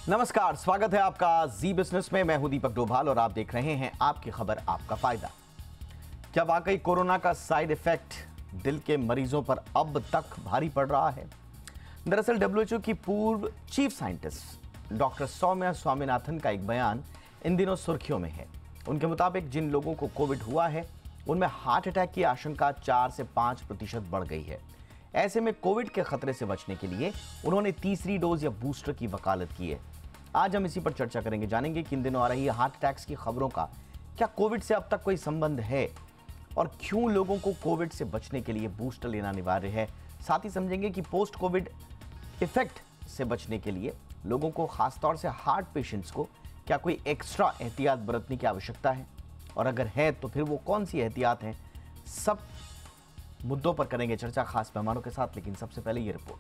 नमस्कार, स्वागत है आपका जी बिजनेस में। मैं हूं दीपक डोभाल और आप देख रहे हैं आपकी खबर आपका फायदा। क्या वाकई कोरोना का साइड इफेक्ट दिल के मरीजों पर अब तक भारी पड़ रहा है? दरअसल डब्ल्यूएचओ की पूर्व chief scientist doctor Soumya Swaminathan का एक बयान इन दिनों सुर्खियों में है। उनके मुताबिक जिन लोगों को कोविड हुआ है उनमें हार्ट अटैक की आशंका 4 से 5% बढ़ गई है। ऐसे में कोविड के खतरे से बचने के लिए उन्होंने तीसरी डोज या बूस्टर की वकालत की है। आज हम इसी पर चर्चा करेंगे, जानेंगे कि इन दिनों आ रही हार्ट अटैक्स की खबरों का क्या कोविड से अब तक कोई संबंध है और क्यों लोगों को कोविड से बचने के लिए बूस्टर लेना अनिवार्य है। साथ ही समझेंगे कि पोस्ट कोविड इफेक्ट से बचने के लिए लोगों को, खासतौर से हार्ट पेशेंट्स को, क्या कोई एक्स्ट्रा एहतियात बरतने की आवश्यकता है, और अगर है तो फिर वो कौन सी एहतियात हैं। सब मुद्दों पर करेंगे चर्चा खास मेहमानों के साथ, लेकिन सबसे पहले ये रिपोर्ट।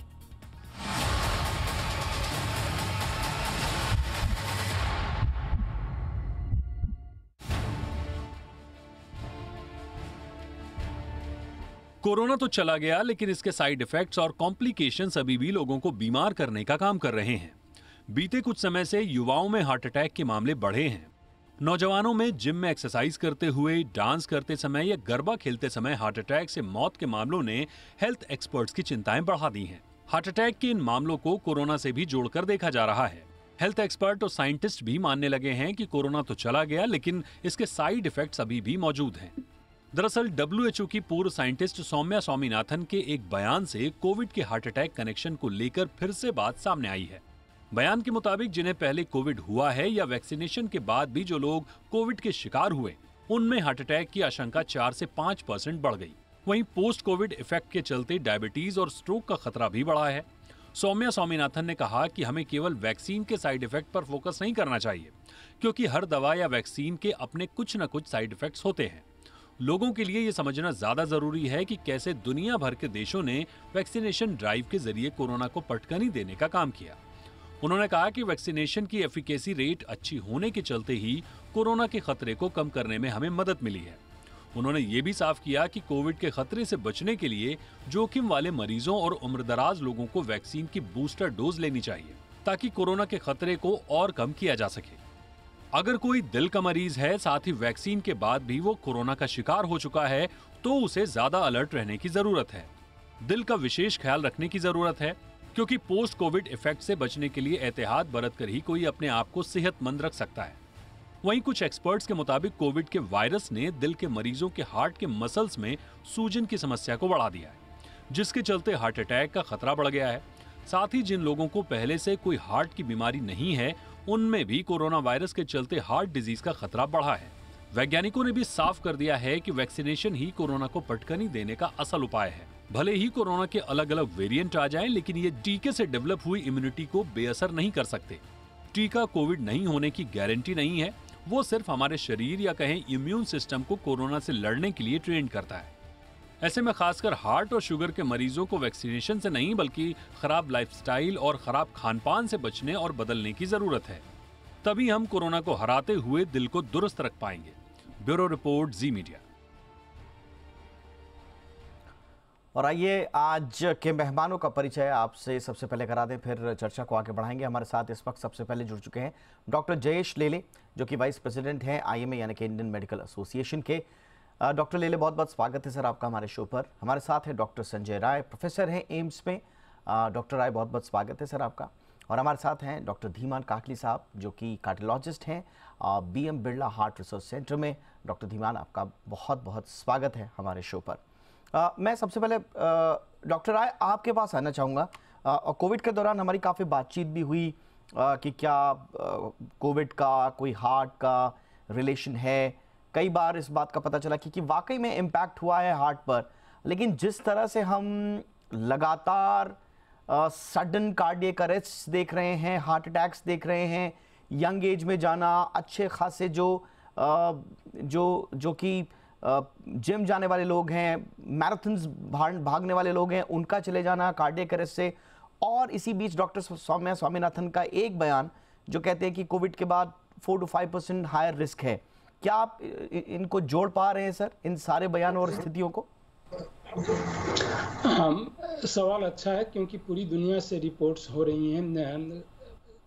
कोरोना तो चला गया, लेकिन इसके साइड इफेक्ट्स और कॉम्प्लिकेशंस अभी भी लोगों को बीमार करने का काम कर रहे हैं। बीते कुछ समय से युवाओं में हार्ट अटैक के मामले बढ़े हैं। नौजवानों में जिम में एक्सरसाइज करते हुए, डांस करते समय या गरबा खेलते समय हार्ट अटैक से मौत के मामलों ने हेल्थ एक्सपर्ट्स की चिंताएं बढ़ा दी हैं। हार्ट अटैक के इन मामलों को कोरोना से भी जोड़कर देखा जा रहा है। हेल्थ एक्सपर्ट और साइंटिस्ट भी मानने लगे हैं कि कोरोना तो चला गया, लेकिन इसके साइड इफेक्ट्स अभी भी मौजूद हैं। दरअसल डब्ल्यूएचओ की पूर्व साइंटिस्ट सौम्या स्वामीनाथन के एक बयान से कोविड के हार्ट अटैक कनेक्शन को लेकर फिर से बात सामने आई है। बयान के मुताबिक जिन्हें पहले कोविड हुआ है या वैक्सीनेशन के बाद भी जो लोग कोविड के शिकार हुए, उनमें हार्ट अटैक की आशंका 4 से 5% बढ़ गई। वहीं पोस्ट कोविड इफेक्ट के चलते डायबिटीज और स्ट्रोक का खतरा भी बढ़ा है। सौम्या स्वामीनाथन ने कहा कि हमें केवल वैक्सीन के साइड इफेक्ट पर फोकस नहीं करना चाहिए, क्योंकि हर दवा या वैक्सीन के अपने कुछ न कुछ साइड इफेक्ट्स होते हैं। लोगों के लिए ये समझना ज्यादा जरूरी है कि कैसे दुनिया भर के देशों ने वैक्सीनेशन ड्राइव के जरिए कोरोना को पटकनी देने का काम किया। उन्होंने कहा कि वैक्सीनेशन की एफिकेसी रेट अच्छी होने के चलते ही कोरोना के खतरे को कम करने में हमें मदद मिली है। उन्होंने ये भी साफ किया कि कोविड के खतरे से बचने के लिए जोखिम वाले मरीजों और उम्रदराज लोगों को वैक्सीन की बूस्टर डोज लेनी चाहिए, ताकि कोरोना के खतरे को और कम किया जा सके। अगर कोई दिल का मरीज है, साथ ही वैक्सीन के बाद भी वो कोरोना का शिकार हो चुका है, तो उसे ज्यादा अलर्ट रहने की जरूरत है। दिल का विशेष ख्याल रखने की जरूरत है, क्योंकि पोस्ट कोविड इफेक्ट से बचने के लिए एहतियात बरत कर ही कोई अपने आप को सेहतमंद रख सकता है। वहीं कुछ एक्सपर्ट्स के मुताबिक कोविड के वायरस ने दिल के मरीजों के हार्ट के मसल्स में सूजन की समस्या को बढ़ा दिया है, जिसके चलते हार्ट अटैक का खतरा बढ़ गया है। साथ ही जिन लोगों को पहले से कोई हार्ट की बीमारी नहीं है, उनमें भी कोरोना वायरस के चलते हार्ट डिजीज का खतरा बढ़ा है। वैज्ञानिकों ने भी साफ कर दिया है कि वैक्सीनेशन ही कोरोना को पटकनी देने का असल उपाय है। भले ही कोरोना के अलग अलग वेरिएंट आ जाएं, लेकिन ये टीके से डेवलप हुई इम्यूनिटी को बेअसर नहीं कर सकते। टीका कोविड नहीं होने की गारंटी नहीं है, वो सिर्फ हमारे शरीर या कहें इम्यून सिस्टम को कोरोना से लड़ने के लिए ट्रेन करता है। ऐसे में खासकर हार्ट और शुगर के मरीजों को वैक्सीनेशन से नहीं, बल्कि खराब लाइफस्टाइल और खराब खानपान से बचने और बदलने की जरूरत है। तभी हम कोरोना को हराते हुए दिल को दुरुस्त रख पाएंगे। Bureau report, Zee media. और आइए आज के मेहमानों का परिचय आपसे सबसे पहले करा दें, फिर चर्चा को आगे बढ़ाएंगे। हमारे साथ इस वक्त सबसे पहले जुड़ चुके हैं डॉक्टर जयेश लेले, जो कि वाइस प्रेसिडेंट हैं आईएमए यानी कि इंडियन मेडिकल एसोसिएशन के। डॉक्टर लेले, बहुत बहुत स्वागत है सर आपका हमारे शो पर। हमारे साथ है डॉक्टर संजय राय, प्रोफेसर हैं एम्स में। डॉक्टर राय, बहुत बहुत स्वागत है सर आपका। और हमारे साथ हैं डॉक्टर धीमान काकली साहब, जो कि कार्डियोलॉजिस्ट हैं BM Birla heart research centre में। डॉक्टर धीमान, आपका बहुत बहुत स्वागत है हमारे शो पर। मैं सबसे पहले डॉक्टर राय आपके पास आना चाहूँगा। और कोविड के दौरान हमारी काफ़ी बातचीत भी हुई कि क्या कोविड का कोई हार्ट का रिलेशन है। कई बार इस बात का पता चला कि वाकई में इम्पैक्ट हुआ है हार्ट पर, लेकिन जिस तरह से हम लगातार सडन कार्डियक अरेस्ट देख रहे हैं, हार्ट अटैक्स देख रहे हैं, यंग एज में जाना, अच्छे खासे जो कि जिम जाने वाले लोग हैं, मैराथन्स भागने वाले लोग हैं, उनका चले जाना कार्डियक अरेस्ट से। और इसी बीच डॉक्टर सौम्या स्वामीनाथन का एक बयान जो कहते हैं कि कोविड के बाद 4 to 5% हायर रिस्क है। क्या आप इनको जोड़ पा रहे हैं सर, इन सारे बयानों और स्थितियों को? सवाल अच्छा है, क्योंकि पूरी दुनिया से रिपोर्ट्स हो रही हैं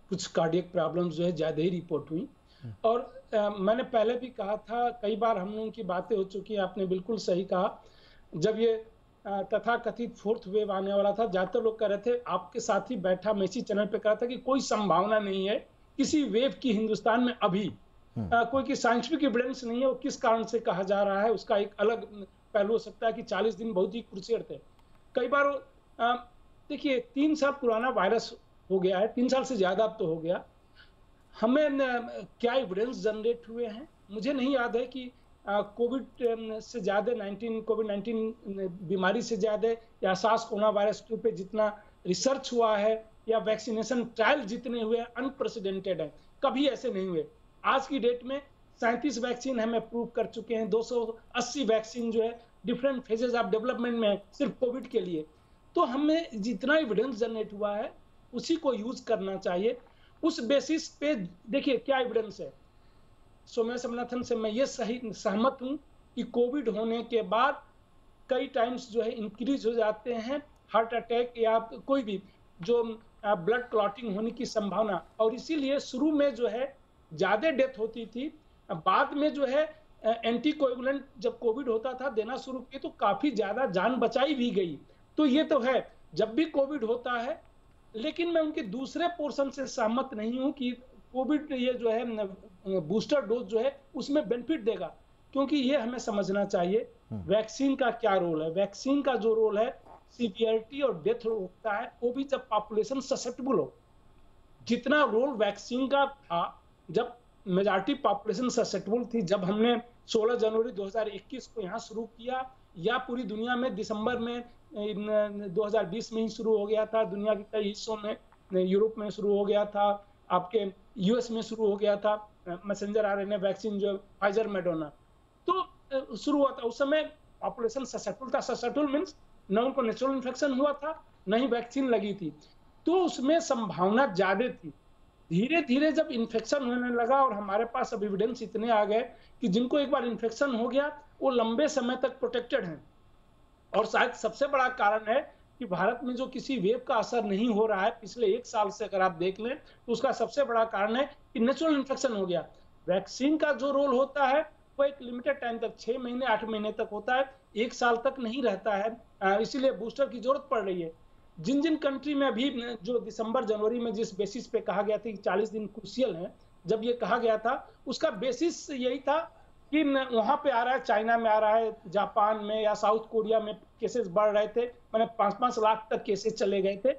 कुछ कार्डियक प्रॉब्लम्स जो है ज़्यादा ही रिपोर्ट हुई। और मैंने पहले भी कहा था, कई बार हम लोगों की बातें हो चुकी हैं, आपने बिल्कुल सही कहा। जब ये तथाकथित फोर्थ वेव आने वाला था, ज़्यादातर लोग कह रहे थे, आपके साथ ही बैठा मैं इसी चैनल पे कहा था कि कोई संभावना नहीं है किसी वेव की हिंदुस्तान में अभी। कोई की साइंटिफिक एविडेंस नहीं है, वो किस कारण से कहा जा रहा है उसका एक अलग पहलू हो सकता है कि 40 दिन बहुत ही क्रूशियल थे। कई बार देखिए 3 साल पुराना वायरस हो गया है, 3 साल से ज़्यादा अब तो हो गया। हमें क्या एविडेंस जनरेट हुए हैं, मुझे नहीं याद है कि कोविड से ज़्यादा कोविड 19 बीमारी से ज़्यादा या सार्स कोरोना वायरस 2 पे जितना रिसर्च हुआ है या वैक्सीनेशन ट्रायल जितने हुए अनप्रेसिडेंटेड है, कभी ऐसे नहीं हुए। आज की डेट में 37 वैक्सीन हम अप्रूव कर चुके हैं, 280 वैक्सीन जो है डिफरेंट फेजेस ऑफ डेवलपमेंट में है सिर्फ कोविड के लिए। तो हमें जितना एविडेंस जनरेट हुआ है उसी को यूज करना चाहिए। उस बेसिस पे देखिए क्या एविडेंस है। सौम्या स्वामीनाथन से मैं ये सहमत हूं कि कोविड होने के बाद कई टाइम्स जो है इंक्रीज हो जाते हैं हार्ट अटैक या कोई भी जो ब्लड क्लॉटिंग होने की संभावना, और इसीलिए शुरू में जो है ज्यादा डेथ होती थी। बाद में जो है एंटीकोएगुलेंट जब कोविड होता था देना शुरू किए तो काफी ज्यादा जान बचाई भी गई। तो ये तो है जब भी कोविड होता है, लेकिन मैं उनके दूसरे पोर्शन से सहमत नहीं हूं कि कोविड ये जो है बूस्टर डोज जो है उसमें बेनिफिट देगा, क्योंकि ये हमें समझना चाहिए वैक्सीन का क्या रोल है। वैक्सीन का जो रोल है सीवियरिटी और डेथ रोकता है, वो भी जब पॉपुलेशन ससेप्टेबल हो। जितना रोल वैक्सीन का था जब मेजॉरिटी पॉपुलेशन ससेप्टेबल थी, जब हमने 16 जनवरी 2021 को यहाँ शुरू किया या पूरी दुनिया में दिसंबर में 2020 में ही शुरू हो गया था, दुनिया के कई हिस्सों में, यूरोप में शुरू हो गया था, आपके यूएस में शुरू हो गया था मैसेंजर आरएनए वैक्सीन जो फाइजर मेडोना, तो शुरू हुआ था। उस समय पॉपुलेशन ससेप्टेबल था। ससेप्टेबल मींस न उनको नेचुरल इन्फेक्शन हुआ था न ही वैक्सीन लगी थी, तो उसमें संभावना ज्यादा थी। धीरे धीरे जब इन्फेक्शन होने लगा और हमारे पास अब एविडेंस इतने आ गए कि जिनको एक बार इन्फेक्शन हो गया वो लंबे समय तक प्रोटेक्टेड हैं। और शायद सबसे बड़ा कारण है कि भारत में जो किसी वेव का असर नहीं हो रहा है पिछले 1 साल से, अगर आप देख लें तो उसका सबसे बड़ा कारण है कि नेचुरल इन्फेक्शन हो गया। वैक्सीन का जो रोल होता है वो एक लिमिटेड टाइम तक, 6 महीने 8 महीने तक होता है, 1 साल तक नहीं रहता है। इसीलिए बूस्टर की जरूरत पड़ रही है। जिन जिन कंट्री में अभी जो दिसंबर जनवरी में जिस बेसिस पे कहा गया था कि 40 दिन क्रूशियल है, जब ये कहा गया था उसका बेसिस यही था कि वहां पे आ रहा है, चाइना में आ रहा है, जापान में या साउथ कोरिया में केसेस बढ़ रहे थे, मैंने 5-5 लाख तक केसेस चले गए थे।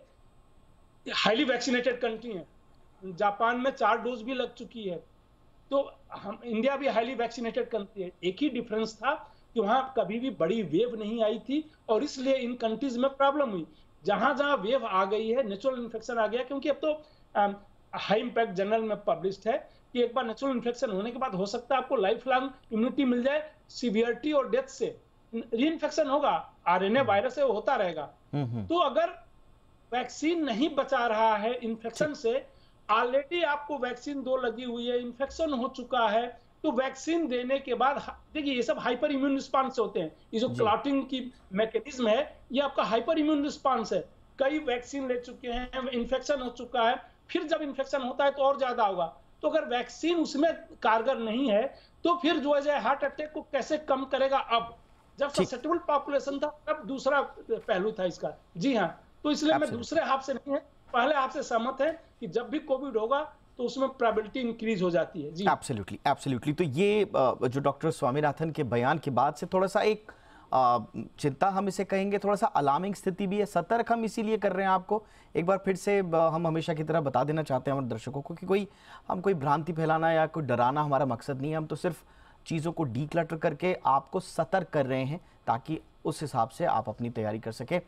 हाईली वैक्सीनेटेड कंट्री है, जापान में 4 डोज भी लग चुकी है, तो हम इंडिया भी हाईली वैक्सीनेटेड कंट्री है। एक ही डिफरेंस था कि वहां कभी भी बड़ी वेव नहीं आई थी और इसलिए इन कंट्रीज में प्रॉब्लम हुई। जहां जहां वेव आ गई है नेचुरल इन्फेक्शन आ गया, क्योंकि अब तो हाई इंपैक्ट जर्नल में पब्लिश्ड है कि एक बार नेचुरल इन्फेक्शन होने के बाद हो सकता है आपको लाइफ लॉन्ग इम्यूनिटी मिल जाए, सीवियरिटी और डेथ से। री इन्फेक्शन होगा, आरएनए वायरस है वो होता रहेगा। तो अगर वैक्सीन नहीं बचा रहा है इन्फेक्शन से, ऑलरेडी आपको वैक्सीन 2 लगी हुई है, इन्फेक्शन हो चुका है, तो वैक्सीन देने के बाद देखिए ये सब हाइपर इम्यून रिस्पांस होते हैं। ये जो क्लॉटिंग की मैकेनिज्म है ये आपका हाइपर इम्यून रिस्पांस है। कई वैक्सीन ले चुके हैं, इन्फेक्शन हो चुका है, फिर जब इन्फेक्शन होता है तो और ज्यादा होगा। तो अगर वैक्सीन उसमें कारगर नहीं है तो फिर जो है हार्ट अटैक को कैसे कम करेगा। अब जब ससेप्टेबल पॉपुलेशन था तब दूसरा पहलू था इसका। जी हाँ, तो इसलिए मैं दूसरे हाफ से नहीं है, पहले हाफ से सहमत है कि जब भी कोविड होगा तो उसमें प्रोबेबिलिटी इंक्रीज हो जाती है। जी एब्सोल्युटली, एब्सोल्युटली। तो ये जो डॉक्टर स्वामीनाथन के बयान के बाद से थोड़ा सा एक चिंता हम इसे कहेंगे, थोड़ा सा अलार्मिंग स्थिति भी है। सतर्क हम इसीलिए कर रहे हैं, आपको एक बार फिर से हम हमेशा की तरह बता देना चाहते हैं हमारे दर्शकों को कि हम कोई भ्रांति फैलाना या कोई डराना हमारा मकसद नहीं है। हम तो सिर्फ चीज़ों को डीक्लटर करके आपको सतर्क कर रहे हैं ताकि उस हिसाब से आप अपनी तैयारी कर सकें।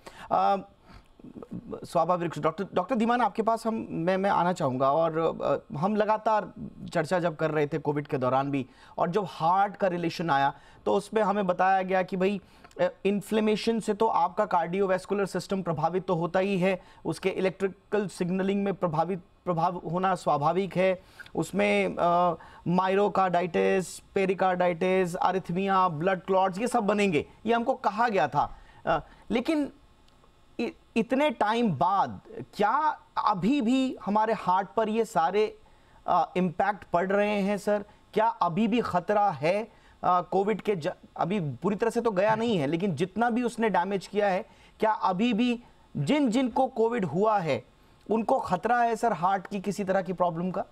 स्वाभाविक डॉक्टर धीमान, आपके पास मैं आना चाहूँगा। और हम लगातार चर्चा जब कर रहे थे कोविड के दौरान भी, और जब हार्ट का रिलेशन आया तो उसमें हमें बताया गया कि भाई इन्फ्लेमेशन से तो आपका कार्डियोवैस्कुलर सिस्टम प्रभावित तो होता ही है, उसके इलेक्ट्रिकल सिग्नलिंग में प्रभाव होना स्वाभाविक है, उसमें myocarditis, pericarditis, arrhythmia, blood clots ये सब बनेंगे, ये हमको कहा गया था। लेकिन इतने टाइम बाद क्या अभी भी हमारे हार्ट पर ये सारे इम्पैक्ट पड़ रहे हैं सर? क्या अभी भी खतरा है कोविड के? अभी पूरी तरह से तो गया नहीं है, लेकिन जितना भी उसने डैमेज किया है, क्या अभी भी जिन को कोविड हुआ है उनको खतरा है सर हार्ट की किसी तरह की प्रॉब्लम का?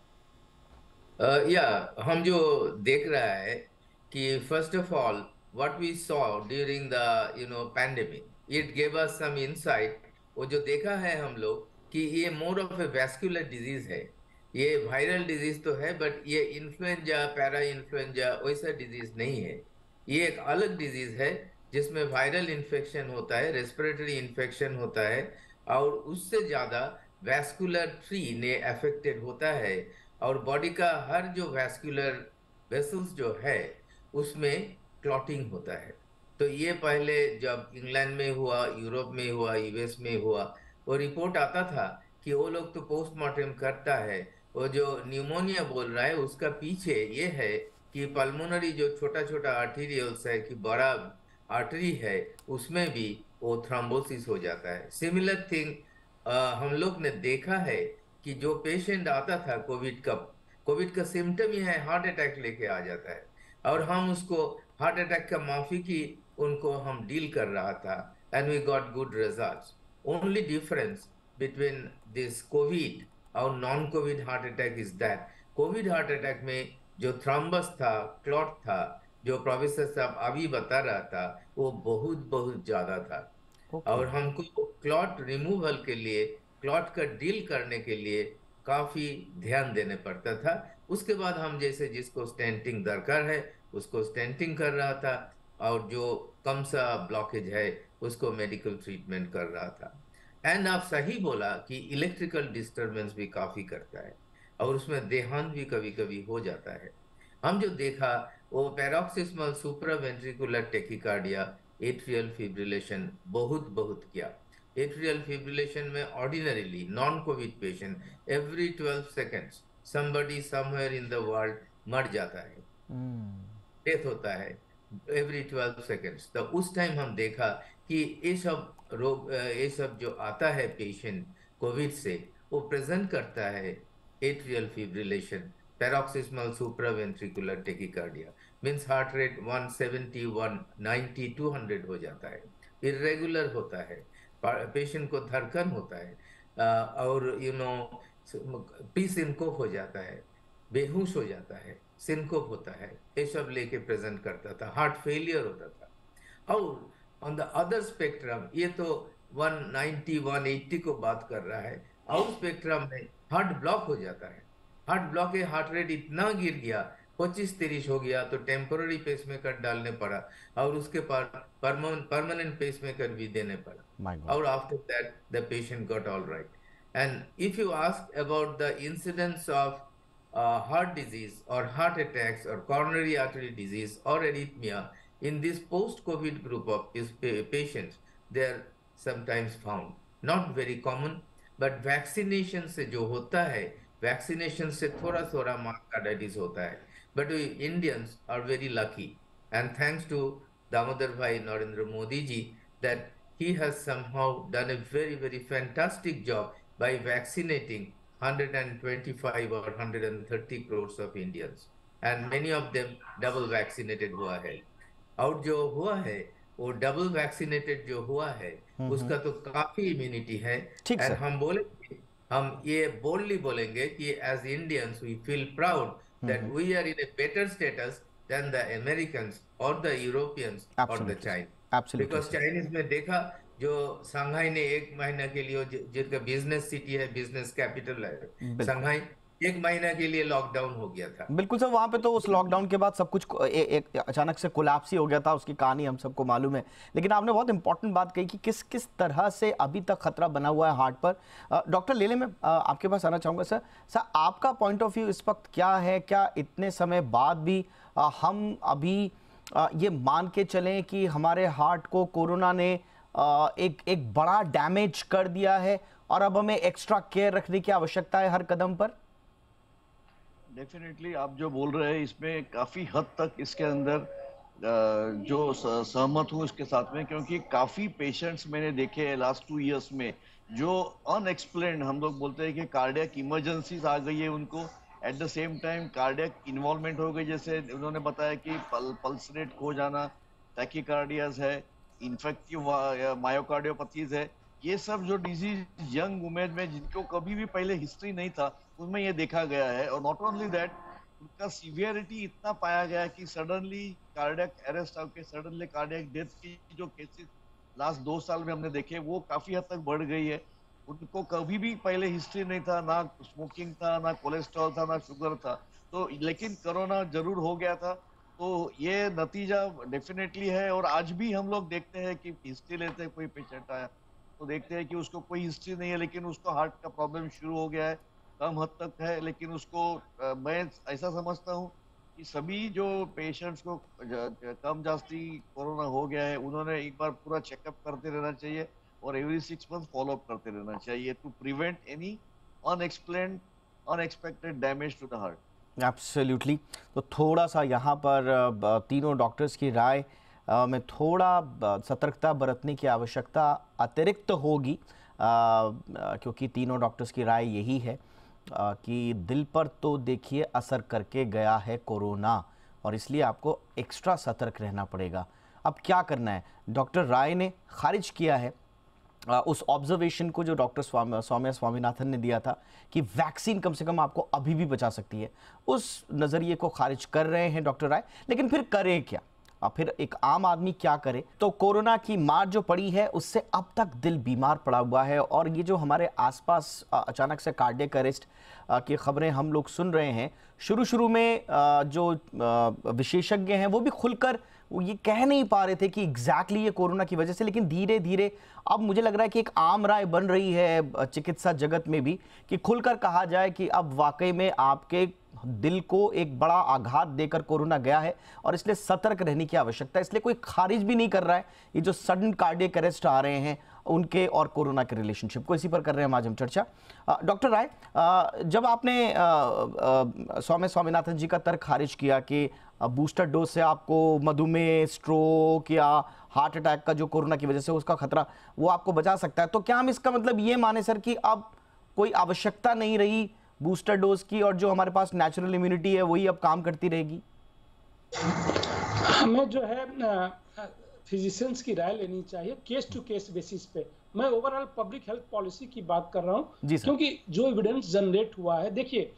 हम जो देख रहा है कि first of all what we saw during the pandemic, it gave us some insight. वो जो देखा है हम लोग कि ये more of a vascular disease है। ये वायरल डिजीज तो है, बट ये इन्फ्लुएंजा, पैरा इन्फ्लुएंजा वैसा डिजीज नहीं है। ये एक अलग डिजीज है जिसमें वायरल इन्फेक्शन होता है, रेस्पिरेटरी इन्फेक्शन होता है, और उससे ज्यादा वैस्कुलर ट्री ने अफेक्टेड होता है। और बॉडी का हर जो वैस्कुलर वेसल्स जो है उसमें क्लॉटिंग होता है। तो ये पहले जब इंग्लैंड में हुआ, यूरोप में हुआ, यूएस में हुआ, वो रिपोर्ट आता था कि वो लोग तो पोस्टमार्टम करता है, वो जो न्यूमोनिया बोल रहा है उसका पीछे ये है कि पल्मोनरी जो छोटा छोटा आर्टेरियल्स है कि बड़ा आर्टरी है उसमें भी वो थ्रोम्बोसिस हो जाता है। सिमिलर थिंग हम लोग ने देखा है कि जो पेशेंट आता था कोविड का सिम्टम ही है हार्ट अटैक लेके आ जाता है, और हम उसको हार्ट अटैक का माफी की उनको हम डील कर रहा था, and we got good results. Only difference between this covid और non covid heart attack is that covid heart attack में जो थ्रम्बस था, क्लॉट था, जो प्रोफेसर साहब अभी बता रहा था, वो बहुत बहुत ज्यादा था। और हमको क्लॉट रिमूवल के लिए, क्लॉट का डील करने के लिए काफी ध्यान देने पड़ता था। उसके बाद हम जैसे जिसको स्टेंटिंग दरकार है उसको स्टेंटिंग कर रहा था, और जो कम सा ब्लॉकेज है उसको मेडिकल ट्रीटमेंट कर रहा था। एंड आप सही बोला कि इलेक्ट्रिकल डिस्टरबेंस भी काफी करता है, और उसमें देहांत भी कभी कभी हो जाता है। हम जो देखा वो paroxysmal supraventricular tachycardia, atrial fibrillation बहुत बहुत किया। एट्रियल फिब्रिलेशन में ordinarily non covid patient every 12 seconds somebody somewhere in the world मर जाता है, डेथ होता है एवरी 12 सेकेंड्स। तो उस टाइम हम देखा कि ये सब रोग, ये सब जो आता है पेशेंट कोविड से, वो प्रेजेंट करता है atrial fibrillation, paroxysmal supraventricular tachycardia, means heart rate 170, 190, 200 हो जाता है, इरेगुलर होता है, पेशेंट को धड़कन होता है, और पी सिनकोप हो जाता है, बेहोश हो जाता है, सिनकोप होता है, ये सब लेके प्रेजेंट करता था, हार्ट फेलियर होता था। और ऑन द अदर स्पेक्ट्रम ये तो 190, 180 को बात कर रहा है, और स्पेक्ट्रम में हार्ट ब्लॉक हो जाता है। हार्ट ब्लॉक है, हार्ट रेट इतना गिर गया 25-30 हो गया, तो टेम्पोररी पेसमेकर डालने पड़ा, और उसके बाद परमानेंट पेसमेकर भी देने पड़ा, और after that the patient got all right. And if you ask about the incidence of heart disease or heart attacks or coronary artery disease or arrhythmia in this post-COVID group of patients, they are sometimes found. Not very common, but vaccination से जो होता है, vaccination से थोड़ा myocarditis होता है. But we Indians are very lucky, and thanks to Damodar Bhai Narendra Modi ji, that he has somehow done a very fantastic job by vaccinating 125 or 130 crores of Indians, and many of them double vaccinated हुआ है। और जो हुआ है वो double vaccinated जो हुआ है उसका तो काफी इम्यूनिटी है। एंड हम ये बोल्डली बोलेंगे कि as Indians we feel proud that we are in a better status than the Americans और द यूरोपियंस और द चाइनीज। बिकॉज चाइनीज में देखा जो शंघाई ने 1 महीना के लिए, जिनका बिजनेस सिटी है, बिजनेस कैपिटल है शंघाई, 1 महीना के लिए लॉकडाउन हो गया था। बिल्कुल सर, वहां पे तो उस लॉकडाउन के बाद सब कुछ एक अचानक से कोलैप्स ही हो गया था, उसकी कहानी हम सबको मालूम है। लेकिन आपने बहुत इंपॉर्टेंट बात कही कि किस किस तरह से अभी तक खतरा बना हुआ है हार्ट पर। डॉक्टर लेले, मैं आपके पास आना चाहूँगा। सर आपका पॉइंट ऑफ व्यू इस वक्त क्या है? क्या इतने समय बाद भी हम अभी ये मान के चलें कि हमारे हार्ट को कोरोना ने एक बड़ा डैमेज कर दिया है और अब हमें एक्स्ट्रा केयर रखने की आवश्यकता है हर कदम पर? डेफिनेटली आप जो बोल रहे हैं इसमें काफी हद तक इसके अंदर जो सहमत हूँ इसके साथ में, क्योंकि काफी पेशेंट्स मैंने देखे हैं लास्ट 2 इयर्स में जो अनएक्सप्लेन्ड, हम लोग बोलते हैं कि कार्डियक इमरजेंसीज आ गई है उनको, at the same time cardiac involvement हो गई, जैसे उन्होंने बताया कि पल्स रेट खो जाना, टैकीकार्डियाज है, इन्फेक्टिव मायोकार्डियोपैथीज है, ये सब जो डिजीज यंग उमेर में जिनको कभी भी पहले हिस्ट्री नहीं था उनमें ये देखा गया है। और नॉट ओनली दैट, उनका सीवियरिटी इतना पाया गया कि सडनली कार्डियक अरेस्ट होकर सडनली कार्डियक डेथ की जो केसेस लास्ट 2 साल में हमने देखे वो काफी हद तक बढ़ गई है। उनको कभी भी पहले हिस्ट्री नहीं था, ना स्मोकिंग था, ना कोलेस्ट्रॉल था, ना शुगर था, तो लेकिन कोरोना जरूर हो गया था। तो ये नतीजा डेफिनेटली है। और आज भी हम लोग देखते हैं कि हिस्ट्री लेते हैं, कोई पेशेंट आया तो देखते हैं कि उसको कोई हिस्ट्री नहीं है लेकिन उसको हार्ट का प्रॉब्लम शुरू हो गया है, कम हद तक है, लेकिन उसको मैं ऐसा समझता हूँ कि सभी जो पेशेंट्स को कम जास्ती कोरोना हो गया है उन्होंने एक बार पूरा चेकअप करते रहना चाहिए और एवरी 6 मंथ फॉलो अप करते रहना चाहिए to prevent any unexplained unexpected damage to the heart. Absolutely. तो थोड़ा सा यहाँ पर तीनों डॉक्टर्स की राय में थोड़ा सतर्कता बरतने की आवश्यकता अतिरिक्त होगी, क्योंकि तीनों डॉक्टर्स की राय यही है कि दिल पर तो देखिए असर करके गया है कोरोना और इसलिए आपको एक्स्ट्रा सतर्क रहना पड़ेगा। अब क्या करना है? डॉक्टर राय ने खारिज किया है उस ऑब्जर्वेशन को जो डॉक्टर सौम्या स्वामीनाथन ने दिया था कि वैक्सीन कम से कम आपको अभी भी बचा सकती है। उस नज़रिए को खारिज कर रहे हैं डॉक्टर राय, लेकिन फिर करें क्या? फिर एक आम आदमी क्या करे? तो कोरोना की मार जो पड़ी है उससे अब तक दिल बीमार पड़ा हुआ है और ये जो हमारे आसपास अचानक से कार्डियक अरेस्ट की खबरें हम लोग सुन रहे हैं, शुरू में जो विशेषज्ञ हैं वो भी खुलकर वो ये कह नहीं पा रहे थे कि एग्जैक्टली ये कोरोना की वजह से, लेकिन धीरे धीरे अब मुझे लग रहा है कि एक आम राय बन रही है चिकित्सा जगत में भी कि खुलकर कहा जाए कि अब वाकई में आपके दिल को एक बड़ा आघात देकर कोरोना गया है और इसलिए सतर्क रहने की आवश्यकता है। इसलिए कोई खारिज भी नहीं कर रहा है ये जो सडन कार्डियक अरेस्ट आ रहे हैं उनके और कोरोना के रिलेशनशिप को। इसी पर कर रहे हैं आज हम चर्चा। डॉक्टर राय, जब आपने सौम्या स्वामीनाथन जी का तर्क खारिज किया कि बूस्टर डोज से आपको मधुमेह, स्ट्रोक या हार्ट अटैक का जो कोरोना की वजह से उसका खतरा वो आपको बचा सकता है, तो क्या हम इसका मतलब ये माने सर कि अब कोई आवश्यकता नहीं रही बूस्टर डोज की और जो हमारे पास नेचुरल इम्यूनिटी है वही अब काम करती रहेगी? हमें जो है फिजिशियंस की राय लेनी चाहिए केस टू केस बेसिस पे। मैं ओवरऑल पब्लिक हेल्थ पॉलिसी की बात कर रहा हूँ क्योंकि जो एविडेंस जनरेट हुआ है, देखिए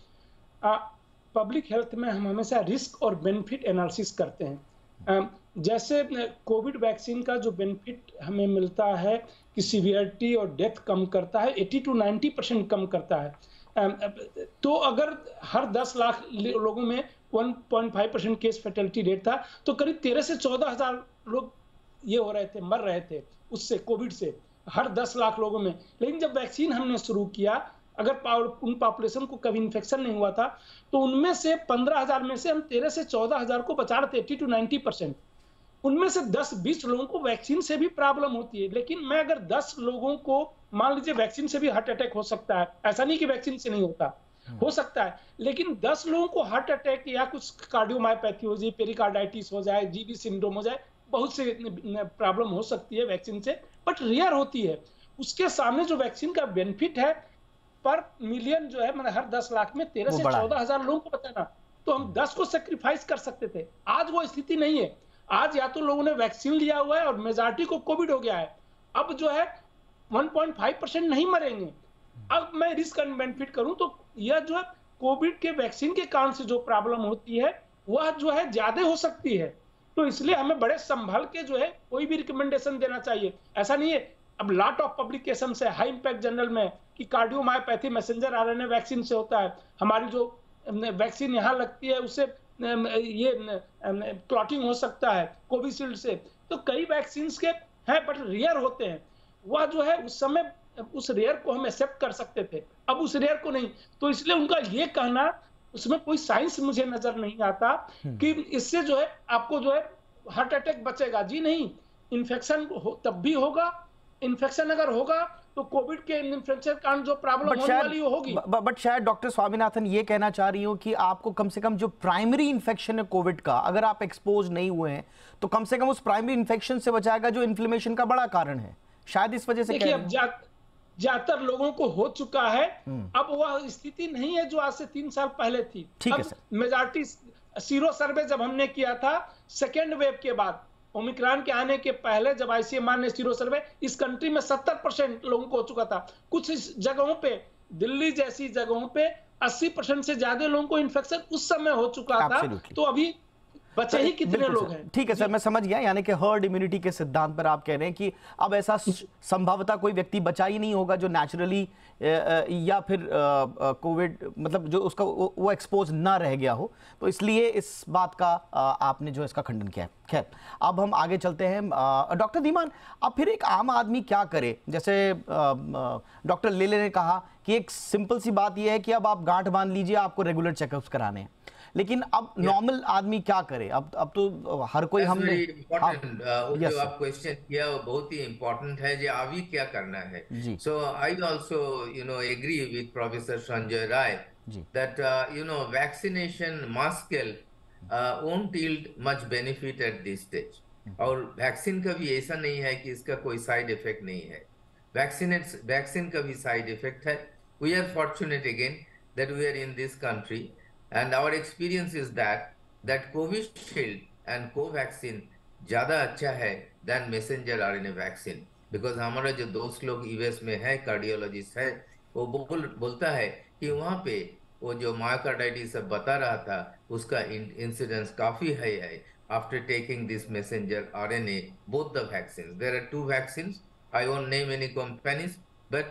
पब्लिक हेल्थ में हम हमेशा रिस्क और बेनिफिट एनालिसिस करते हैं। जैसे कोविड वैक्सीन का जो बेनिफिट हमें मिलता है कि सीवियरिटी और डेथ कम करता है, 80 to 90% कम करता है। तो अगर हर 10 लाख लोगों में 1.5% केस फैटेलिटी रेट था तो करीब 13 से 14 हजार लोग ये हो रहे थे, मर रहे थे उससे, कोविड से, हर 10 लाख लोगों में। लेकिन जब वैक्सीन हमने शुरू किया, अगर उन पॉपुलेशन को कभी इन्फेक्शन नहीं हुआ था तो उनमें से 15,000 में से हम 13 से 14,000 को बचा रहे थे, 80 to 90%। उनमें से 10-20 लोगों को वैक्सीन से भी प्रॉब्लम होती है। लेकिन मैं अगर 10 लोगों को, मान लीजिए वैक्सीन से भी हार्ट अटैक हो सकता है, ऐसा नहीं कि वैक्सीन से नहीं होता, हो सकता है, लेकिन 10 लोगों को हार्ट अटैक या कुछ कार्डियोमायोपैथी हो जाए, पेरिकार्डाइटिस हो जाए, जीबी सिंड्रोम हो जाए, बहुत से प्रॉब्लम हो सकती है वैक्सीन से, बट रेयर होती है। उसके सामने जो वैक्सीन का बेनिफिट है पर मिलियन जो है, मतलब हर 10 लाख में 13 से 14 हजार लोगों को बचाना, तो हम 10 को सेक्रीफाइस कर सकते थे। आज वो स्थिति नहीं है। आज या तो लोगों ने वैक्सीन लिया हुआ है और मेजॉरिटी को कोविड हो गया है, अब जो है 1.5% नहीं मरेंगे। अब मैं रिस्क एंड बेनिफिट करूं तो यह जो है कोविड के वैक्सीन के कारण से जो प्रॉब्लम होती है वह जो है ज्यादा हो सकती है। तो इसलिए हमें बड़े संभल के जो है कोई भी रिकमेंडेशन देना चाहिए। ऐसा नहीं है, अब लॉट ऑफ पब्लिकेशन है हाई इंपैक्ट जर्नल में कि कार्डियोमायोपैथी मैसेंजर आरएनए वैक्सीन से होता है, हमारी जो वैक्सीन यहाँ लगती है उससे ये क्लॉटिंग हो सकता है कोविशील्ड से। तो कई वैक्सीन के हैं बट रेयर होते हैं, वह जो है उस समय उस रेयर को हम एक्सेप्ट कर सकते थे, अब उस रेयर को नहीं। तो इसलिए उनका ये कहना, उसमें कोई साइंस मुझे नजर नहीं आता कि इससे जो है आपको जो है हार्ट अटैक बचेगा। जी नहीं, इन्फेक्शन तब भी होगा। इन्फेक्शन अगर होगा तो कोविड के इन्फ्लुएंजा के कारण जो प्रॉब्लम होने वाली वो होगी। बट शायद डॉक्टर स्वामीनाथन ये कहना चाह रही हूँ कि आपको कम से कम जो प्राइमरी इन्फेक्शन है कोविड का, अगर आप एक्सपोज नहीं हुए हैं तो कम से कम उस प्राइमरी इन्फेक्शन से बचाएगा जो इन्फ्लेमेशन का बड़ा कारण है, शायद इस वजह से। देखिए, अब ज्यादातर लोगों को हो चुका है, अब वह स्थिति नहीं है जो आज से 3 साल पहले थी। ठीक है सर। मेजॉरिटी सीरो सर्वे जब हमने किया था सेकेंड वेव के बाद, ओमिक्रॉन के आने के पहले, जब आईसीएमआर ने सीरो सर्वे, इस कंट्री में 70% लोगों को हो चुका था। कुछ जगहों पे, दिल्ली जैसी जगहों पे 80% से ज्यादा लोगों को इन्फेक्शन उस समय हो चुका था। तो अभी बचे ही कितने लोग हैं? ठीक है सर, मैं समझ गया। यानी कि हर्ड इम्यूनिटी के सिद्धांत पर आप कह रहे हैं कि अब ऐसा संभवतः कोई व्यक्ति बचा ही नहीं होगा जो नेचुरली या फिर कोविड मतलब जो उसका वो एक्सपोज ना रह गया हो, तो इसलिए इस बात का आपने जो इसका खंडन किया है। खैर, अब हम आगे चलते हैं। डॉक्टर धीमान, अब फिर एक आम आदमी क्या करे? जैसे डॉक्टर लेले ने कहा कि एक सिंपल सी बात यह है कि अब आप गांठ बांध लीजिए, आपको रेगुलर चेकअप्स कराने हैं, लेकिन अब नॉर्मल आदमी क्या करे? अब तो हर कोई हमने जो आप क्वेश्चन किया वो बहुत ही इम्पोर्टेंट है, जो अभी क्या करना है। So I also agree with professor Sanjay Rai that vaccination mass scale won't yield much benefit at this stage। और वैक्सीन का भी ऐसा नहीं है कि इसका कोई साइड इफेक्ट नहीं है। वैक्सीन का भी साइड इफेक्ट है। We are fortunate again that we are in this country and our experience is that Covishield and Covaxin ज़्यादा अच्छा है than messenger RNA vaccine, because हमारा जो दोस्त लोग यूएस में है, कार्डियोलॉजिस्ट है, वो बोलता है कि वहाँ पे वो जो मायोकार्डाइटिस सब बता रहा था उसका इंसिडेंस काफ़ी हाई है after taking this messenger RNA, both the vaccines। There are 2 vaccines, I won't name any companies, but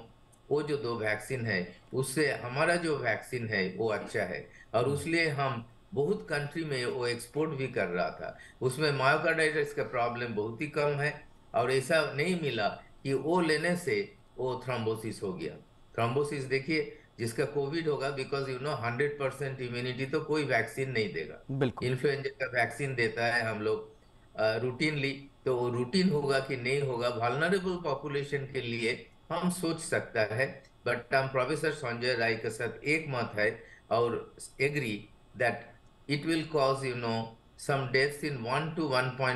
वो जो 2 वैक्सीन है उससे हमारा जो वैक्सीन है वो अच्छा है, और उसलिए हम बहुत कंट्री में वो एक्सपोर्ट भी कर रहा था। उसमें मायोकार्डाइटिस का प्रॉब्लम बहुत ही कम है, और ऐसा नहीं मिला कि वो लेने से वो थ्रोम्बोसिस हो गया। थ्रोम्बोसिस देखिए, जिसका कोविड होगा, बिकॉज 100% इम्यूनिटी तो कोई वैक्सीन नहीं देगा। इन्फ्लुएंजा का वैक्सीन देता है हम लोग रूटीनली, तो वो रूटीन होगा कि नहीं होगा, वल्नरेबल पॉपुलेशन के लिए हम सोच सकता है। बट हम प्रोफेसर संजय राय के साथ एक मत है और agree that it will cause some deaths in 1 to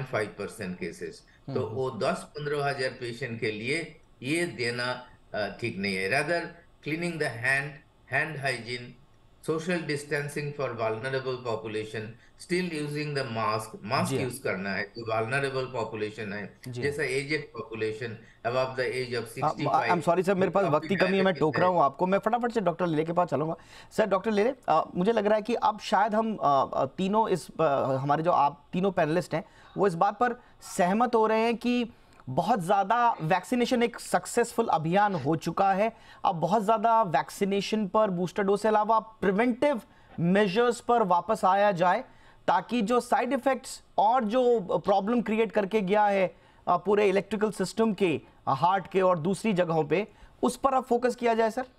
1.5% cases. तो वो 10-15 हजार पेशेंट के लिए ये देना ठीक नहीं है। Rather cleaning the hand hygiene, social distancing for vulnerable population, still using the mask use करना है जो vulnerable population है, जैसा aged population above the age of 65। I am sorry sir, मेरे पास वक्त की कमी है, मैं टोक रहा हूँ आपको। मैं फटाफट से डॉक्टर लेले के पास चलूंगा। सर, डॉक्टर लेले, मुझे लग रहा है कि अब शायद हम तीनों हमारे जो आप तीनों पैनलिस्ट हैं वो इस बात पर सहमत हो रहे हैं कि बहुत ज़्यादा वैक्सीनेशन एक सक्सेसफुल अभियान हो चुका है। अब बहुत ज़्यादा वैक्सीनेशन पर, बूस्टर डोज से अलावा प्रिवेंटिव मेजर्स पर वापस आया जाए, ताकि जो साइड इफ़ेक्ट्स और जो प्रॉब्लम क्रिएट करके गया है पूरे इलेक्ट्रिकल सिस्टम के, हार्ट के और दूसरी जगहों पे, उस पर अब फोकस किया जाए। सर,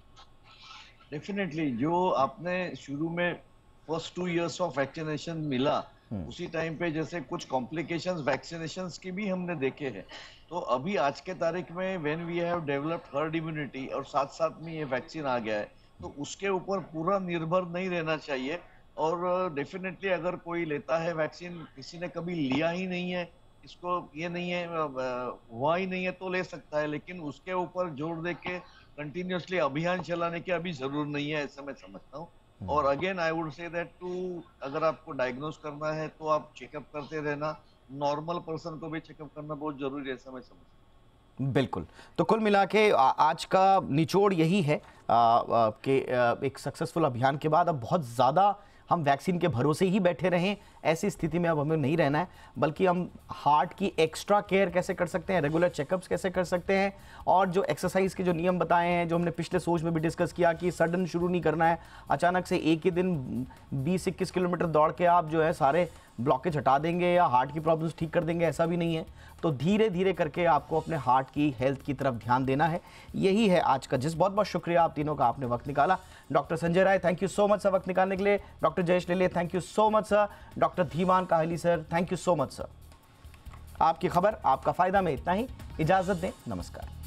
डेफिनेटली जो आपने शुरू में फर्स्ट 2 years ऑफ वैक्सीनेशन मिला, उसी टाइम पे जैसे कुछ कॉम्प्लिकेशंस वैक्सीनेशंस की भी हमने देखे हैं। तो अभी आज के तारीख में when we have developed herd immunity और साथ साथ में ये वैक्सीन आ गया है, तो उसके ऊपर पूरा निर्भर नहीं रहना चाहिए। और डेफिनेटली अगर कोई लेता है वैक्सीन, किसी ने कभी लिया ही नहीं है, इसको ये नहीं है, हुआ ही नहीं है, तो ले सकता है, लेकिन उसके ऊपर जोर दे के कंटिन्यूसली अभियान चलाने की अभी जरूर नहीं है, ऐसा मैं समझता हूँ। और again I would say that अगर आपको डायग्नोस करना है तो आप चेकअप करते रहना, नॉर्मल पर्सन को भी चेकअप करना बहुत जरूरी है, ऐसा मैं समझता हूँ। बिल्कुल। तो कुल मिला के आज का निचोड़ यही है कि एक सक्सेसफुल अभियान के बाद अब बहुत ज़्यादा हम वैक्सीन के भरोसे ही बैठे रहें, ऐसी स्थिति में अब हमें नहीं रहना है, बल्कि हम हार्ट की एक्स्ट्रा केयर कैसे कर सकते हैं, रेगुलर चेकअप्स कैसे कर सकते हैं, और जो एक्सरसाइज के जो नियम बताए हैं, जो हमने पिछले सोच में भी डिस्कस किया कि सडन शुरू नहीं करना है, अचानक से एक ही दिन 20-21 किलोमीटर दौड़ के आप जो है सारे ब्लॉकेज हटा देंगे या हार्ट की प्रॉब्लम्स ठीक कर देंगे, ऐसा भी नहीं है। तो धीरे धीरे करके आपको अपने हार्ट की हेल्थ की तरफ ध्यान देना है। यही है आज का जिस। बहुत बहुत शुक्रिया आप तीनों का, आपने वक्त निकाला। Doctor Sanjay Rai, thank you so much sir वक्त निकालने के लिए। Doctor Jayesh Lele, thank you so much sir. Doctor Dhiman Kahali sir, thank you so much sir. आपकी खबर आपका फायदा में इतना ही। इजाजत दें, नमस्कार।